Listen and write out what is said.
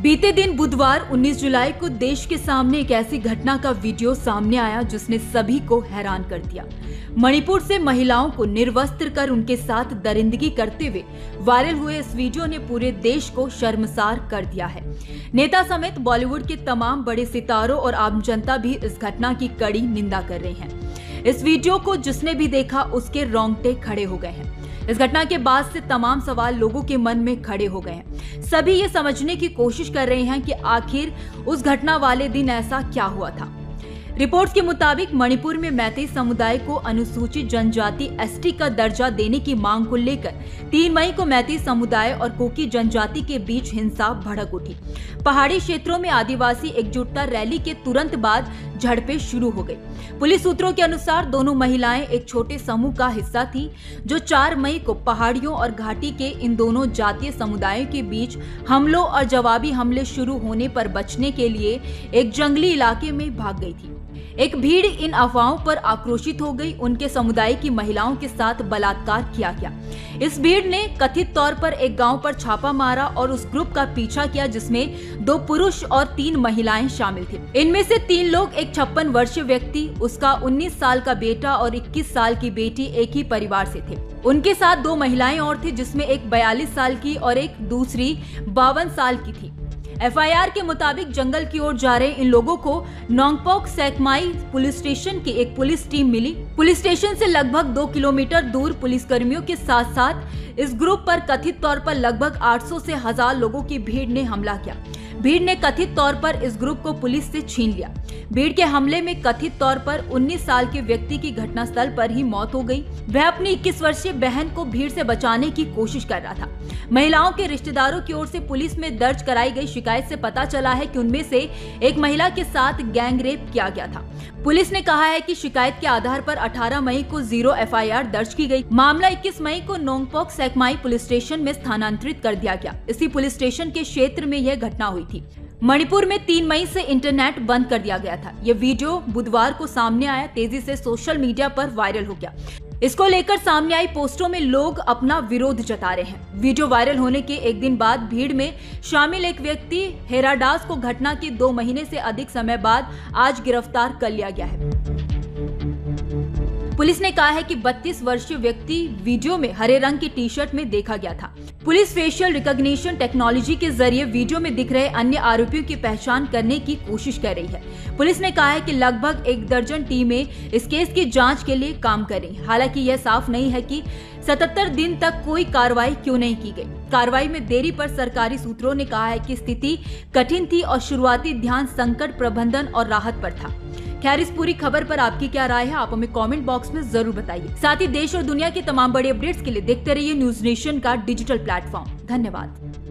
बीते दिन बुधवार 19 जुलाई को देश के सामने एक ऐसी घटना का वीडियो सामने आया जिसने सभी को हैरान कर दिया। मणिपुर से महिलाओं को निर्वस्त्र कर उनके साथ दरिंदगी करते हुए वायरल हुए इस वीडियो ने पूरे देश को शर्मसार कर दिया है। नेता समेत बॉलीवुड के तमाम बड़े सितारों और आम जनता भी इस घटना की कड़ी निंदा कर रहे हैं। इस वीडियो को जिसने भी देखा उसके रोंगटे खड़े हो गए हैं। इस घटना के बाद से तमाम सवाल लोगों के मन में खड़े हो गए हैं। सभी ये समझने की कोशिश कर रहे हैं कि आखिर उस घटना वाले दिन ऐसा क्या हुआ था। रिपोर्ट्स के मुताबिक मणिपुर में मैतेई समुदाय को अनुसूचित जनजाति एसटी का दर्जा देने की मांग को लेकर 3 मई को मैतेई समुदाय और कोकी जनजाति के बीच हिंसा भड़क उठी। पहाड़ी क्षेत्रों में आदिवासी एकजुटता रैली के तुरंत बाद झड़पें शुरू हो गई। पुलिस सूत्रों के अनुसार दोनों महिलाएं एक छोटे समूह का हिस्सा थी जो 4 मई को पहाड़ियों और घाटी के इन दोनों जातीय समुदायों के बीच हमलों और जवाबी हमले शुरू होने पर बचने के लिए एक जंगली इलाके में भाग गई थी। एक भीड़ इन अफवाहों पर आक्रोशित हो गई। उनके समुदाय की महिलाओं के साथ बलात्कार किया गया। इस भीड़ ने कथित तौर पर एक गांव पर छापा मारा और उस ग्रुप का पीछा किया जिसमें 2 पुरुष और 3 महिलाएं शामिल थे। इनमें से 3 लोग, एक 56 वर्षीय व्यक्ति, उसका 19 साल का बेटा और 21 साल की बेटी एक ही परिवार से थे। उनके साथ 2 महिलाएं और थी जिसमें एक 42 साल की और एक दूसरी 52 साल की थी। एफआईआर के मुताबिक जंगल की ओर जा रहे इन लोगों को नोंगपोक सेकमाई पुलिस स्टेशन की एक पुलिस टीम मिली। पुलिस स्टेशन से लगभग 2 किलोमीटर दूर पुलिसकर्मियों के साथ साथ इस ग्रुप पर कथित तौर पर लगभग 800 से 1000 लोगों की भीड़ ने हमला किया। भीड़ ने कथित तौर पर इस ग्रुप को पुलिस से छीन लिया। भीड़ के हमले में कथित तौर पर 19 साल के व्यक्ति की घटनास्थल पर ही मौत हो गई। वह अपनी 21 वर्षीय बहन को भीड़ से बचाने की कोशिश कर रहा था। महिलाओं के रिश्तेदारों की ओर से पुलिस में दर्ज कराई गई शिकायत से पता चला है कि उनमें से एक महिला के साथ गैंग रेप किया गया था। पुलिस ने कहा है कि शिकायत के आधार पर 18 मई को 0 एफआईआर दर्ज की गई। मामला 21 मई को नोंगपोक सेकमाई पुलिस स्टेशन में स्थानांतरित कर दिया गया। इसी पुलिस स्टेशन के क्षेत्र में यह घटना हुई थी। मणिपुर में 3 मई से इंटरनेट बंद कर दिया गया था। यह वीडियो बुधवार को सामने आया, तेजी से सोशल मीडिया पर वायरल हो गया। इसको लेकर सामने आई पोस्टों में लोग अपना विरोध जता रहे हैं। वीडियो वायरल होने के एक दिन बाद भीड़ में शामिल एक व्यक्ति हेराडास को घटना के 2 महीने से अधिक समय बाद आज गिरफ्तार कर लिया गया है। पुलिस ने कहा है कि 32 वर्षीय व्यक्ति वीडियो में हरे रंग की टी-शर्ट में देखा गया था। पुलिस फेशियल रिकॉग्निशन टेक्नोलॉजी के जरिए वीडियो में दिख रहे अन्य आरोपियों की पहचान करने की कोशिश कर रही है। पुलिस ने कहा है कि लगभग 1 दर्जन टीमें इस केस की जांच के लिए काम कर रही हैं। हालांकि यह साफ नहीं है कि 77 दिन तक कोई कार्रवाई क्यों नहीं की गई। कार्रवाई में देरी पर सरकारी सूत्रों ने कहा है कि स्थिति कठिन थी और शुरुआती ध्यान संकट प्रबंधन और राहत पर था। खैर, इस पूरी खबर पर आपकी क्या राय है, आप हमें कमेंट बॉक्स में जरूर बताइए। साथ ही देश और दुनिया की तमाम बड़ी अपडेट्स के लिए देखते रहिए न्यूज नेशन का डिजिटल प्लेटफॉर्म। धन्यवाद।